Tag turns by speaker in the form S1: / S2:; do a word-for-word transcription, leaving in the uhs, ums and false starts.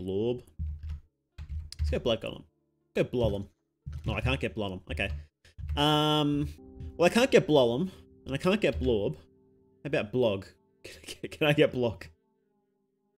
S1: Blorb. Let's go Blood Golem. Let's go Blolem. No, I can't get Blolem. Okay. Um, well, I can't get Blolem, and I can't get Blorb. How about Blog? Can I get Blog?